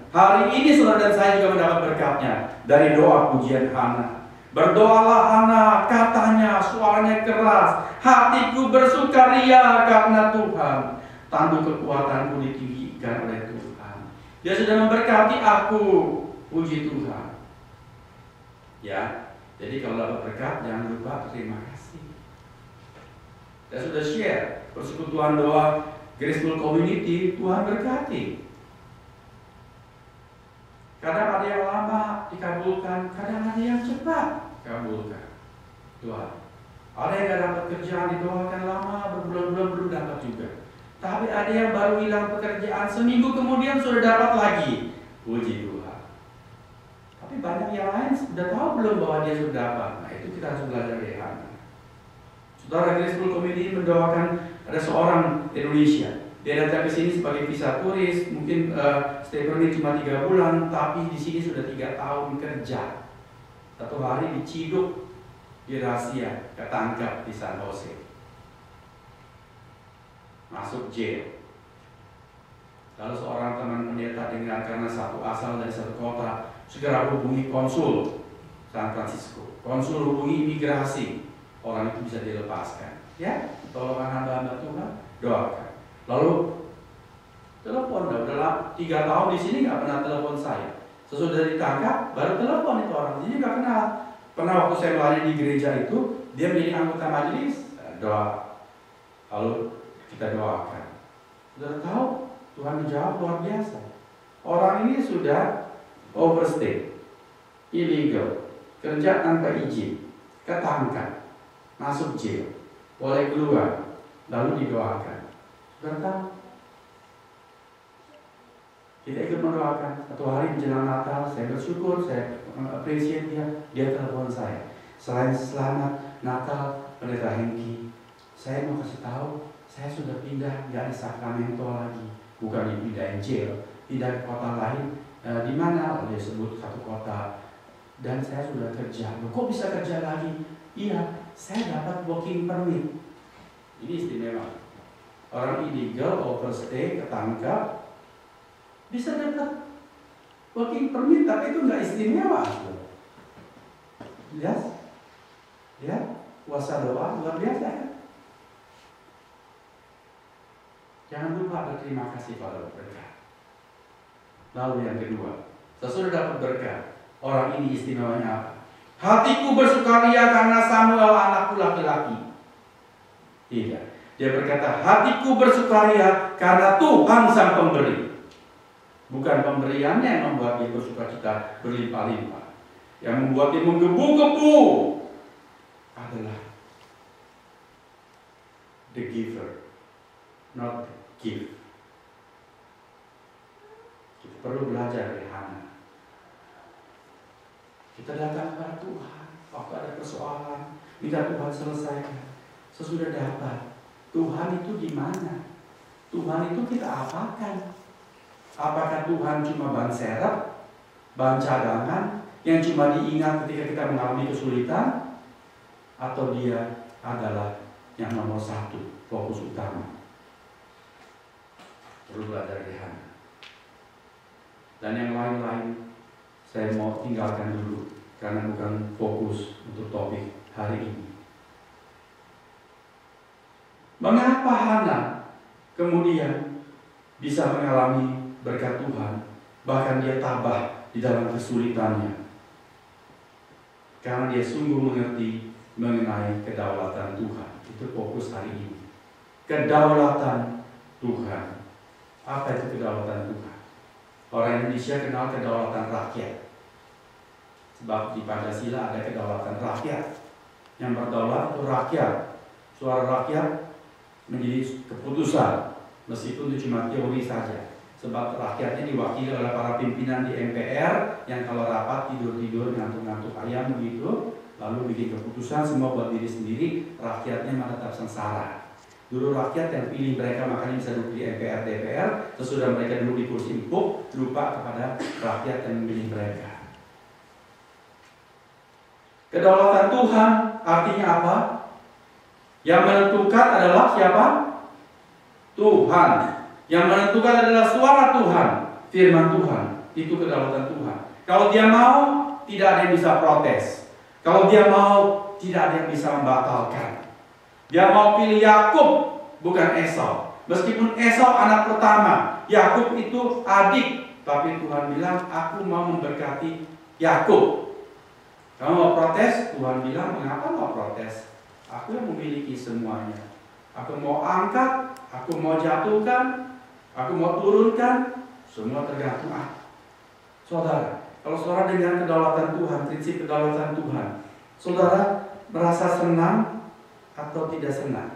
Hari ini saudara dan saya juga mendapat berkatnya dari doa pujian Hana. Berdoalah Hana, katanya suaranya keras, hatiku bersukaria karena Tuhan. Tanduk kekuatanku ditinggikan oleh Tuhan. Dia sudah memberkati aku, puji Tuhan. Ya, jadi kalau dapat berkat jangan lupa terima kasih. Saya sudah share persekutuan doa Graceful Community, Tuhan berkati. Kadang ada yang lama dikabulkan, kadang ada yang cepat dikabulkan. Tuhan. Ada yang gak dapat kerjaan didoakan lama, berbulan-bulan belum dapat juga. Tapi ada yang baru hilang pekerjaan, seminggu kemudian sudah dapat lagi. Puji Tuhan. Tapi banyak yang lain sudah tahu belum bahwa dia sudah dapat. Nah itu kita harus belajar dari Hana. Saudara Graceful Community mendoakan ada seorang Indonesia. Dia datang ke sini sebagai visa turis, mungkin stay permit cuma 3 bulan, tapi di sini sudah 3 tahun kerja. Satu hari diciduk di rahasia, ketangkap di San Jose, masuk jail. Lalu seorang teman pendeta dengar karena satu asal dari satu kota, segera hubungi konsul San Francisco, konsul hubungi imigrasi, orang itu bisa dilepaskan. Ya, tolong hamba-hamba Tuhan, doakan. Lalu telepon, udah 3 tahun di sini nggak pernah telepon saya. Sesudah ditangkap, baru telepon itu orang. Jadi nggak kenal. Pernah waktu saya melayani di gereja itu, dia menjadi anggota majelis, doa. Lalu kita doakan. Sudah tahu, Tuhan menjawab luar biasa. Orang ini sudah overstay, illegal, kerja tanpa izin, ketangkap, masuk jail, boleh keluar, lalu didoakan. Sudah tahu. Kita ikut mendoakan. Satu hari menjelang Natal, saya bersyukur, saya appreciate dia telepon saya. Selain selamat Natal, Pendeta Hengki, saya mau kasih tahu, saya sudah pindah dari Sacramento lagi, bukan dipindahin jail, pindah ke kota lain. Di mana? Oh, dia sebut satu kota. Dan saya sudah kerja. Loh, kok bisa kerja lagi? Iya, saya dapat working permit. Ini istimewa. Orang illegal, overstay, ketangkap, bisa dapat working permit, tapi itu nggak istimewa. Yes? Ya, puasa doa luar biasa kan? Jangan lupa berterima kasih pada berkat. Lalu yang kedua, sesudah dapat berkat, orang ini istimewanya apa? Hatiku bersukaria karena Samuel anakku laki-laki. Tidak. Dia berkata, hatiku bersukaria karena Tuhan sang pemberi. Bukan pemberiannya yang membuat dia bersukacita berlimpah-limpah. Yang membuat dia menggebu-gebu adalah the giver, not the gift. Kita perlu belajar dari Hana. Kita datang kepada Tuhan waktu ada persoalan, minta Tuhan selesaikan. Sesudah dapat, Tuhan itu di mana? Tuhan itu kita apakan? Apakah Tuhan cuma ban serep, ban cadangan yang cuma diingat ketika kita mengalami kesulitan, atau dia adalah yang nomor 1, fokus utama? Perlu belajar dari Hana. Dan yang lain-lain saya mau tinggalkan dulu karena bukan fokus untuk topik hari ini. Mengapa Hana kemudian bisa mengalami berkat Tuhan, bahkan dia tabah di dalam kesulitannya? Karena dia sungguh mengerti mengenai kedaulatan Tuhan. Itu fokus hari ini. Kedaulatan Tuhan. Apa itu kedaulatan Tuhan? Orang Indonesia kenal kedaulatan rakyat. Sebab di Pancasila ada kedaulatan rakyat. Yang berdaulat itu rakyat. Suara rakyat menjadi keputusan, meskipun itu cuma teori saja. Sebab rakyatnya diwakili oleh para pimpinan di MPR yang kalau rapat tidur-tidur, ngantuk-ngantuk ayam begitu, lalu bikin keputusan semua buat diri sendiri, rakyatnya malah tetap sengsara. Dulu rakyat yang pilih mereka makanya bisa duduk di MPR, DPR, sesudah mereka duduk di kursi empuk, lupa kepada rakyat yang memilih mereka. Kedaulatan Tuhan artinya apa? Yang menentukan adalah siapa? Tuhan. Yang menentukan adalah suara Tuhan, firman Tuhan. Itu kedaulatan Tuhan. Kalau dia mau, tidak ada yang bisa protes. Kalau dia mau, tidak ada yang bisa membatalkan. Dia mau pilih Yakub, bukan Esau. Meskipun Esau anak pertama, Yakub itu adik, tapi Tuhan bilang, aku mau memberkati Yakub. Kamu mau protes? Tuhan bilang, mengapa mau protes? Aku yang memiliki semuanya. Aku mau angkat, aku mau jatuhkan, aku mau turunkan, semua tergantung aku. Saudara, kalau saudara dengan kedaulatan Tuhan, prinsip kedaulatan Tuhan, saudara merasa senang atau tidak senang?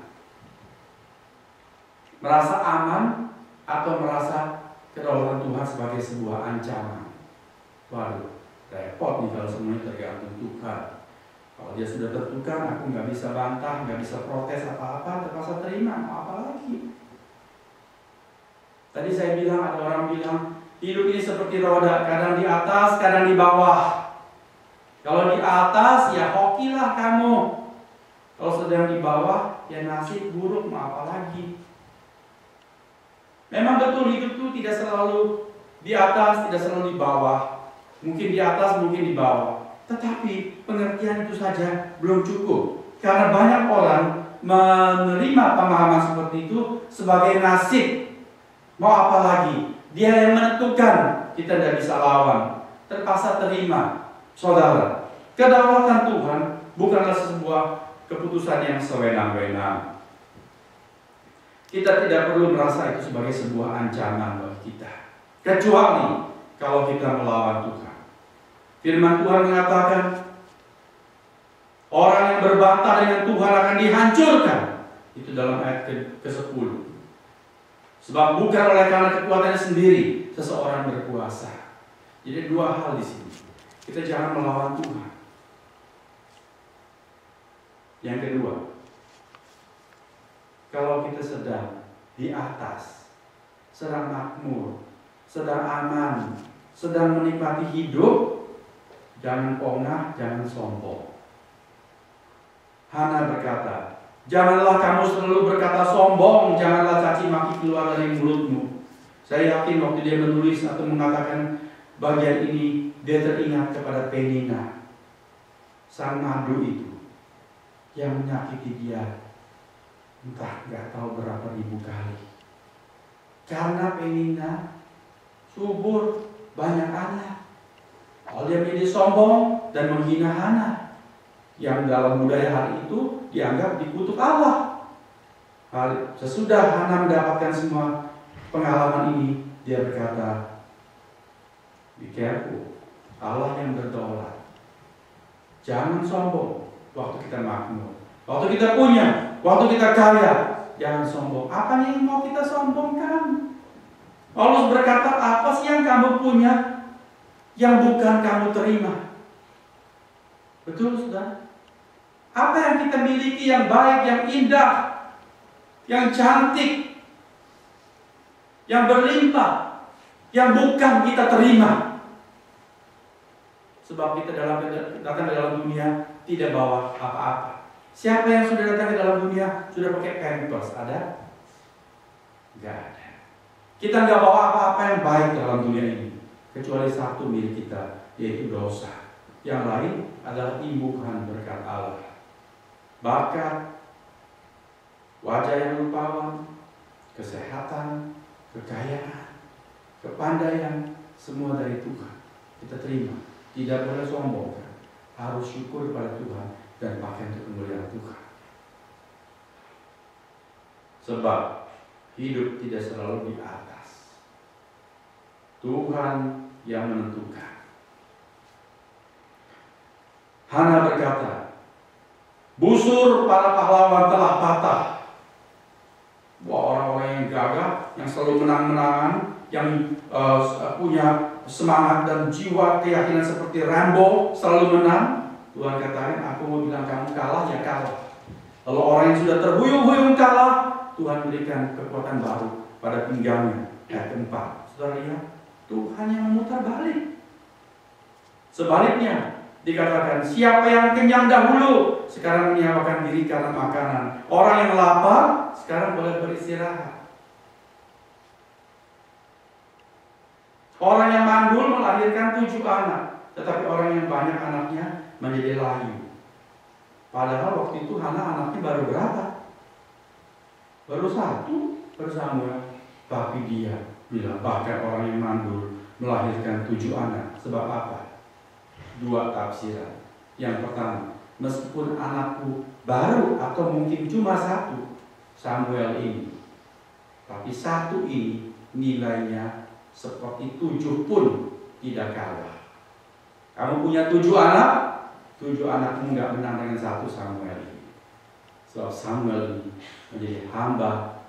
Merasa aman atau merasa kedaulatan Tuhan sebagai sebuah ancaman? Waduh, repot nih kalau semuanya tergantung Tuhan. Kalau dia sudah tentukan, aku nggak bisa bantah, nggak bisa protes apa-apa, terpaksa terima, mau apa lagi? Tadi saya bilang, ada orang bilang, hidup ini seperti roda, kadang di atas, kadang di bawah. Kalau di atas, ya hokilah kamu. Kalau sedang di bawah, ya nasib buruk, mau apa lagi? Memang betul hidup itu tidak selalu di atas, tidak selalu di bawah. Mungkin di atas, mungkin di bawah. Tetapi pengertian itu saja belum cukup. Karena banyak orang menerima pemahaman seperti itu sebagai nasib. Mau apa lagi? Dia yang menentukan, kita tidak bisa lawan. Terpaksa terima. Saudara, kedaulatan Tuhan bukanlah sebuah keputusan yang sewenang-wenang. Kita tidak perlu merasa itu sebagai sebuah ancaman bagi kita. Kecuali kalau kita melawan Tuhan. Firman Tuhan mengatakan, orang yang berbantah dengan Tuhan akan dihancurkan. Itu dalam ayat ke-10. Sebab bukan oleh karena kekuatannya sendiri seseorang berkuasa. Jadi dua hal di sini. Kita jangan melawan Tuhan. Yang kedua, kalau kita sedang di atas, sedang makmur, sedang aman, sedang menikmati hidup, jangan pongah, jangan sombong. Hana berkata, janganlah kamu selalu berkata sombong, janganlah caci maki keluar dari mulutmu. Saya yakin waktu dia menulis atau mengatakan bagian ini, dia teringat kepada Penina, sang madu itu, yang menyakiti dia entah nggak tahu berapa ribu kali. Karena Penina subur, banyak anak. Kalau dia menjadi sombong dan menghina Hana, yang dalam budaya hari itu dianggap dikutuk Allah. Sesudah Hana mendapatkan semua pengalaman ini, dia berkata, be careful, Allah yang berdaulat. Jangan sombong waktu kita makmur, waktu kita punya, waktu kita kaya. Jangan sombong. Apa yang mau kita sombongkan? Paulus berkata, apa sih yang kamu punya yang bukan kamu terima? Betul, saudara? Apa yang kita miliki yang baik, yang indah, yang cantik, yang berlimpah, yang bukan kita terima? Sebab kita datang ke dalam dunia tidak bawa apa-apa. Siapa yang sudah datang ke dalam dunia sudah pakai pampers? Ada? Enggak ada. Kita nggak bawa apa-apa yang baik dalam dunia ini, kecuali satu milik kita, yaitu dosa. Yang lain adalah imbuhan berkat Allah. Bakat, wajah yang rupawan, kesehatan, kekayaan, kepandaian, semua dari Tuhan. Kita terima. Tidak boleh sombong, kan? Harus syukur pada Tuhan dan pakai untuk kemuliaan Tuhan. Sebab hidup tidak selalu di atas. Tuhan yang menentukan. Hana berkata, busur para pahlawan telah patah. Orang-orang yang gagah, yang selalu menang-menangan, yang punya semangat dan jiwa keyakinan seperti Rambo, selalu menang. Tuhan katakan, aku mau bilang kamu kalah, ya kalah. Lalu orang yang sudah terhuyung-huyung kalah, Tuhan berikan kekuatan baru pada pinggangnya. Ayat 4. Saudara lihat, Tuhan yang memutar balik. Sebaliknya, dikatakan, siapa yang kenyang dahulu, sekarang menyewakan diri karena makanan. Orang yang lapar, sekarang boleh beristirahat. Orang yang mandul melahirkan 7 anak, tetapi orang yang banyak anaknya menjadi layu. Padahal waktu itu Hana anaknya baru berapa? Baru 1 per Samuel. Tapi dia bilang bahkan orang yang mandul melahirkan 7 anak. Sebab apa? 2 tafsiran. Yang pertama, meskipun anakku baru atau mungkin cuma 1, Samuel ini, tapi 1 ini nilainya seperti 7 pun tidak kalah. Kamu punya 7 anak, 7 anakmu nggak menang dengan 1 Samuel ini. Sebab Samuel ini menjadi hamba